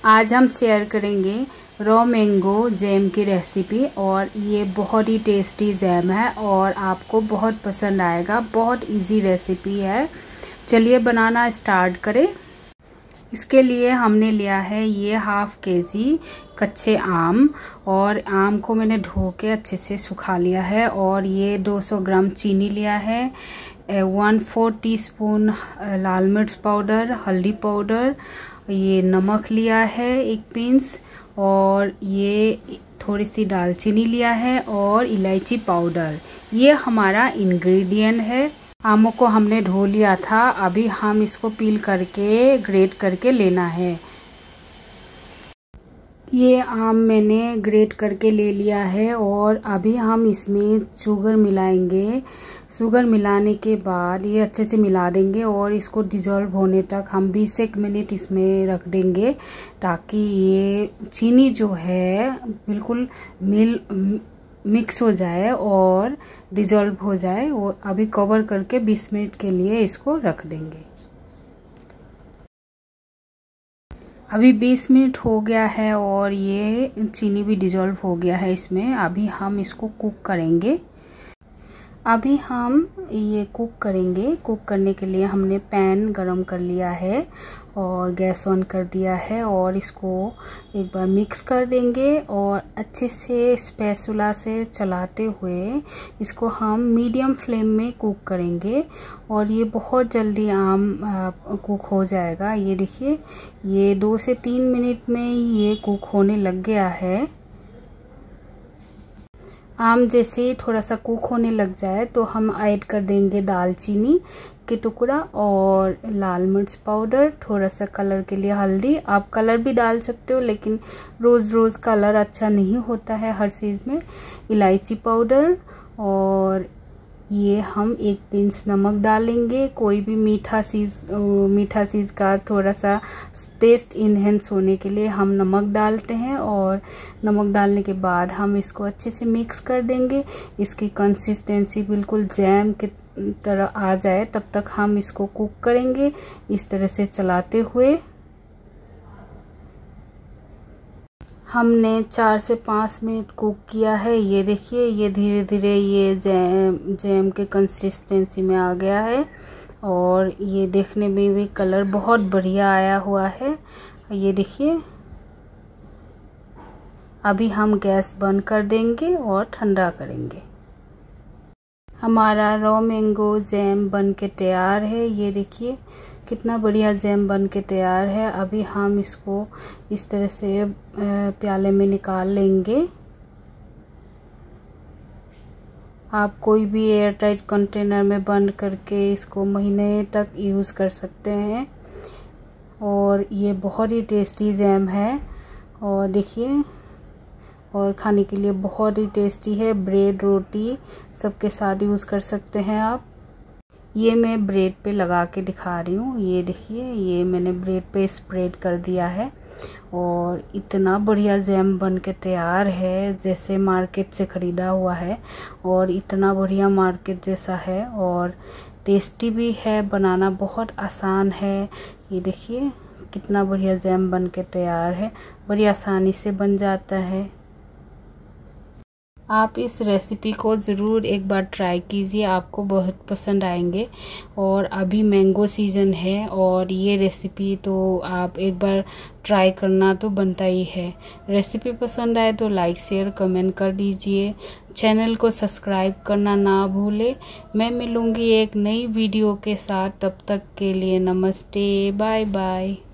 आज हम शेयर करेंगे रॉ मैंगो जैम की रेसिपी और ये बहुत ही टेस्टी जैम है और आपको बहुत पसंद आएगा। बहुत इजी रेसिपी है। चलिए बनाना स्टार्ट करें। इसके लिए हमने लिया है ये हाफ केजी कच्चे आम और आम को मैंने धो के अच्छे से सुखा लिया है। और ये 200 ग्राम चीनी लिया है, 1/4 टीस्पून लाल मिर्च पाउडर, हल्दी पाउडर, ये नमक लिया है 1 पिंच और ये थोड़ी सी दालचीनी लिया है और इलायची पाउडर। ये हमारा इंग्रेडिएंट है। आमों को हमने धो लिया था, अभी हम इसको पील करके ग्रेट करके लेना है। ये आम मैंने ग्रेट करके ले लिया है और अभी हम इसमें शुगर मिलाएंगे। शुगर मिलाने के बाद ये अच्छे से मिला देंगे और इसको डिज़ोल्व होने तक हम 20 मिनट इसमें रख देंगे ताकि ये चीनी जो है बिल्कुल मिक्स हो जाए और डिज़ोल्व हो जाए। वो अभी कवर करके 20 मिनट के लिए इसको रख देंगे। अभी 20 मिनट हो गया है और ये चीनी भी डिज़ोल्व हो गया है इसमें। अभी हम इसको कुक करेंगे। अभी हम ये कुक करेंगे। कुक करने के लिए हमने पैन गरम कर लिया है और गैस ऑन कर दिया है और इसको एक बार मिक्स कर देंगे और अच्छे से स्पैचुला से चलाते हुए इसको हम मीडियम फ्लेम में कुक करेंगे और ये बहुत जल्दी आम कुक हो जाएगा। ये देखिए, ये 2 से 3 मिनट में ये कुक होने लग गया है। आम जैसे थोड़ा सा कुक होने लग जाए तो हम ऐड कर देंगे दालचीनी के टुकड़ा और लाल मिर्च पाउडर, थोड़ा सा कलर के लिए हल्दी। आप कलर भी डाल सकते हो लेकिन रोज़ कलर अच्छा नहीं होता है हर चीज़ में। इलायची पाउडर और ये हम 1 पिंच नमक डालेंगे। कोई भी मीठा चीज़ का थोड़ा सा टेस्ट इन्हेंस होने के लिए हम नमक डालते हैं और नमक डालने के बाद हम इसको अच्छे से मिक्स कर देंगे। इसकी कंसिस्टेंसी बिल्कुल जैम के तरह आ जाए तब तक हम इसको कुक करेंगे, इस तरह से चलाते हुए। हमने 4 से 5 मिनट कुक किया है। ये देखिए, ये धीरे धीरे ये जैम के कंसिस्टेंसी में आ गया है और ये देखने में भी कलर बहुत बढ़िया आया हुआ है। ये देखिए, अभी हम गैस बंद कर देंगे और ठंडा करेंगे। हमारा रॉ मैंगो जैम बन के तैयार है। ये देखिए कितना बढ़िया जैम बन के तैयार है। अभी हम इसको इस तरह से प्याले में निकाल लेंगे। आप कोई भी एयर टाइट कंटेनर में बंद करके इसको महीने तक यूज़ कर सकते हैं और ये बहुत ही टेस्टी जैम है। और देखिए, और खाने के लिए बहुत ही टेस्टी है। ब्रेड, रोटी सबके साथ यूज़ कर सकते हैं आप। ये मैं ब्रेड पे लगा के दिखा रही हूँ। ये देखिए, ये मैंने ब्रेड पे स्प्रेड कर दिया है और इतना बढ़िया जैम बन के तैयार है जैसे मार्केट से ख़रीदा हुआ है और इतना बढ़िया मार्केट जैसा है और टेस्टी भी है। बनाना बहुत आसान है। ये देखिए कितना बढ़िया जैम बन के तैयार है। बड़ी आसानी से बन जाता है। आप इस रेसिपी को ज़रूर एक बार ट्राई कीजिए, आपको बहुत पसंद आएंगे। और अभी मैंगो सीज़न है और ये रेसिपी तो आप एक बार ट्राई करना तो बनता ही है। रेसिपी पसंद आए तो लाइक, शेयर, कमेंट कर दीजिए। चैनल को सब्सक्राइब करना ना भूले। मैं मिलूँगी एक नई वीडियो के साथ। तब तक के लिए नमस्ते, बाय बाय।